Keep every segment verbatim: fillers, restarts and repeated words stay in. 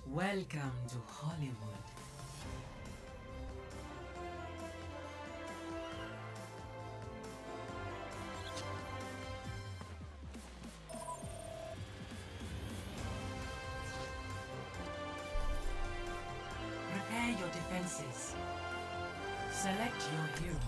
Welcome to Hollywood. Prepare your defenses. Select your hero.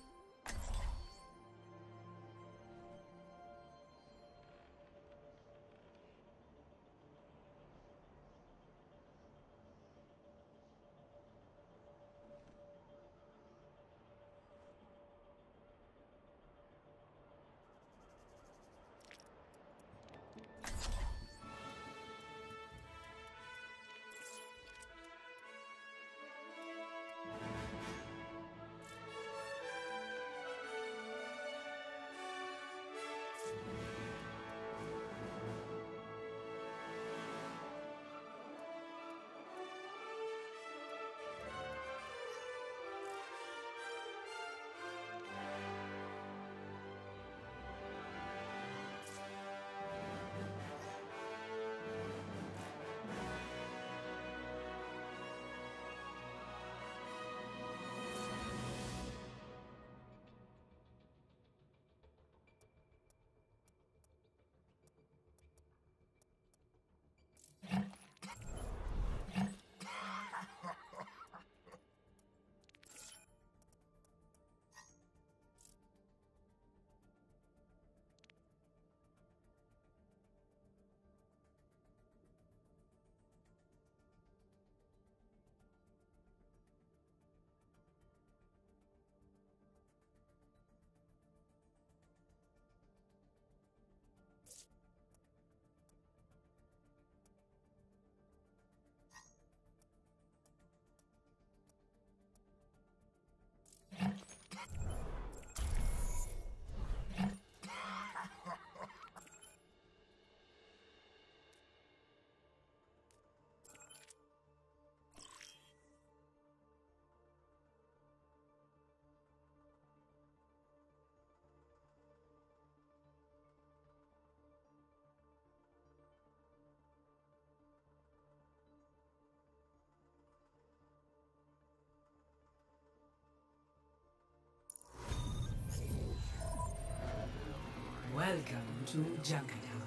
Welcome to Junkertown.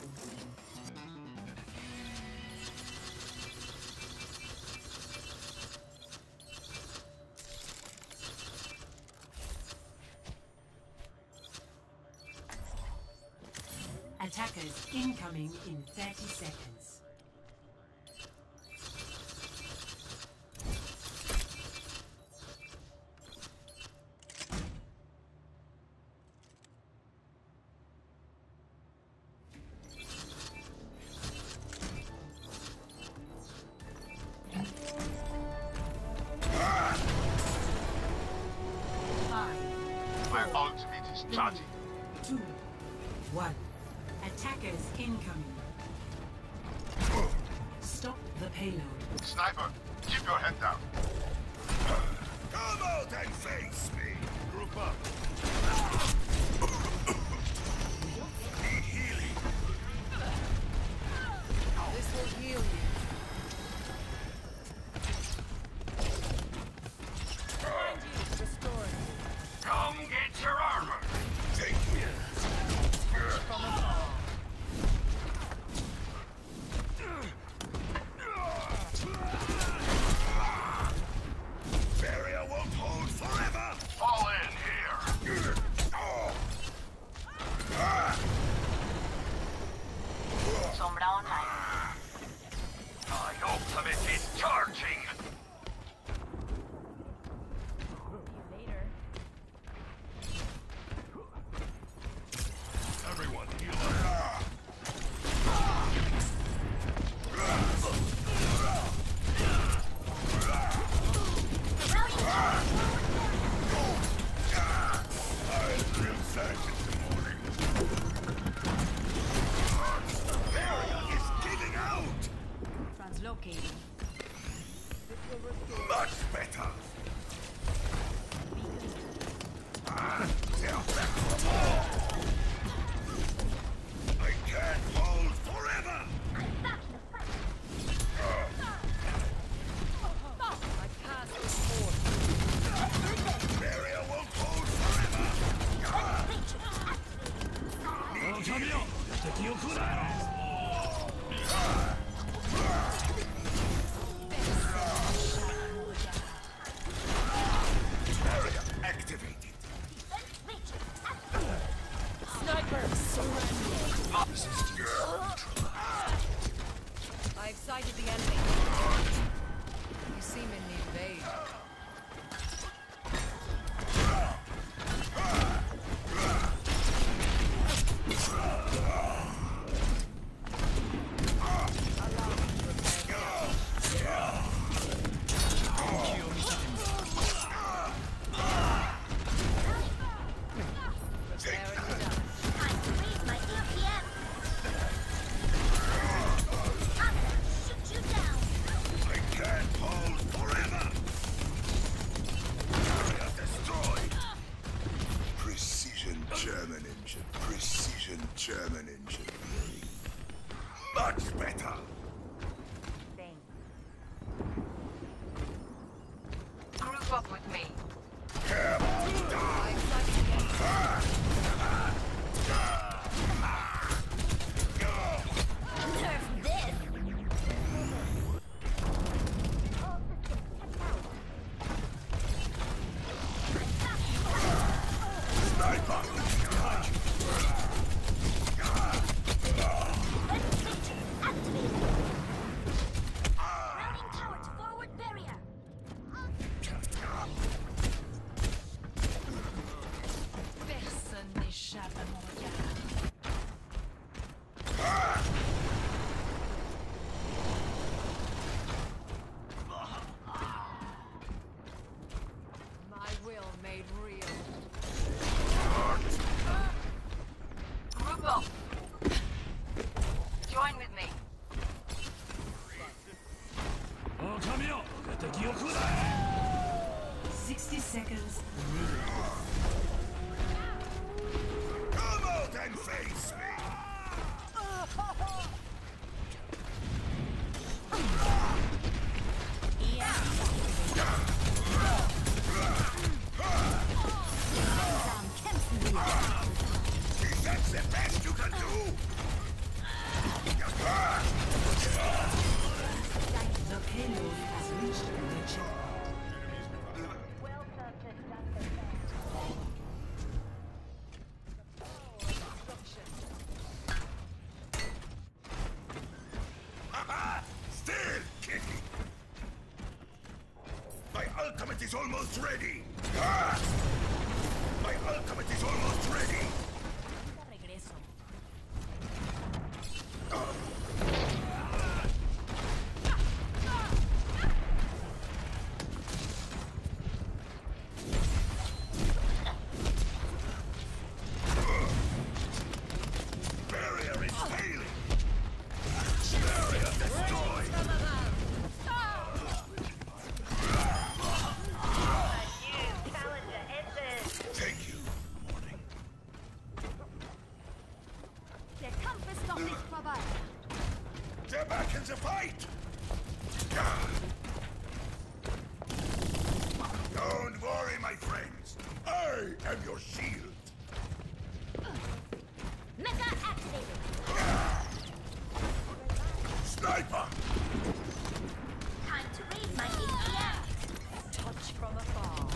Attackers incoming in thirty seconds. My ultimate is charging. Two, one. Attackers incoming. Stop the payload. Sniper, keep your head down. Come out and face me! Group up. Need healing. This will heal you. Restored. Come get your armor. Take me. From afar. Barrier won't hold forever! Fall in here. Sombra online. My ultimate is charging. Later. Everyone heal up. I'll drill search in the morning. Barrier is giving out! Translocating. This will restore. Much better! Ah, they're back for more! I can't hold forever! sighted the enemy. You seem in the invade. German engine. Precision German engine. Much better. Group up with me. Join with me. Sixty seconds remaining. Come out and face me! Is that the best you can do? The payload has reached the checkpoint. Still kicking. My ultimate is almost ready. Ah! My ultimate is almost ready. Barrier is failing. Barrier destroyed. Thank you. Morning. They're back in the fight. Ah. Don't worry, my friends. I am your shield. Mecha activated. Sniper! Time to raise my A P M. Touch from afar.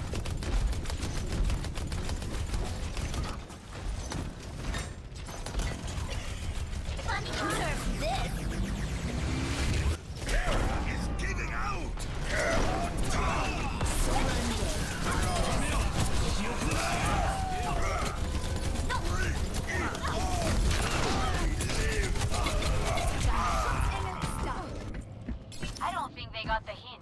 Funny nerve this. Terra is giving out! Terra down! I don't think they got the hint.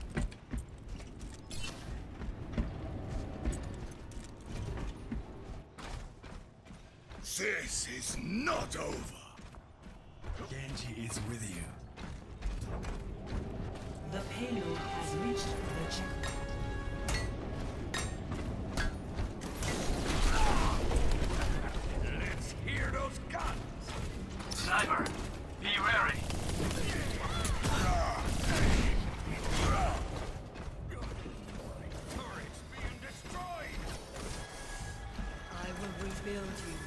This is not over! Genji is with you. The payload has reached the checkpoint. Let's hear those guns! Sniper, be wary! Turrets being destroyed! I will rebuild you.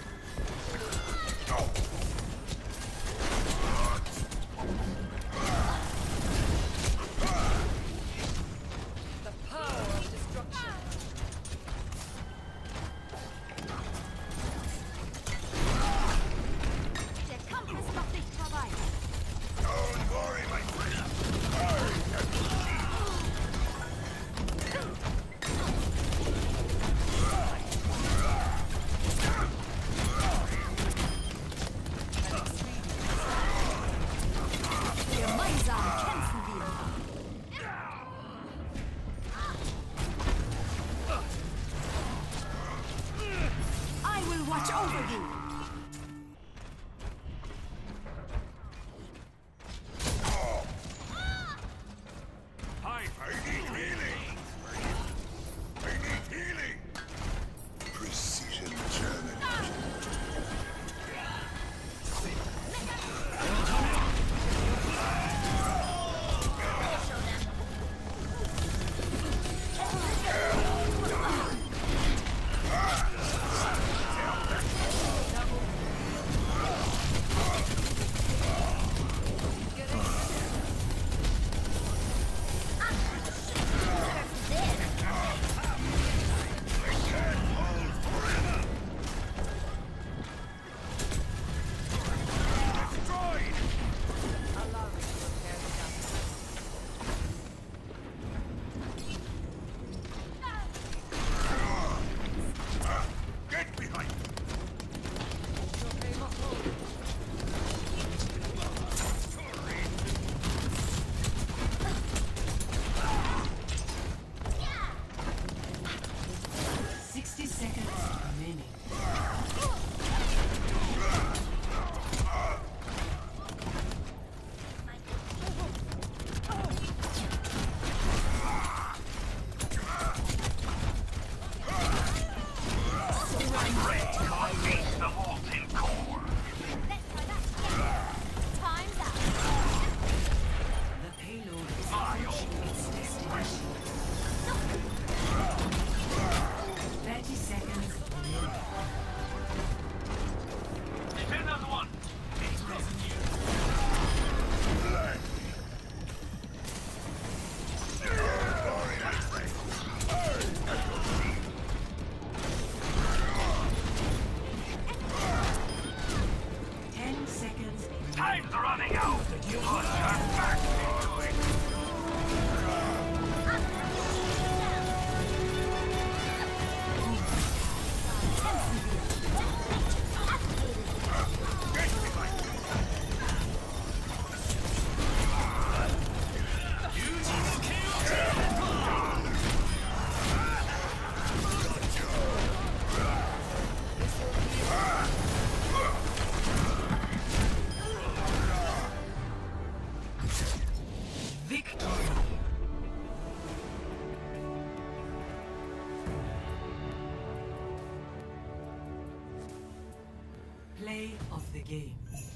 the game.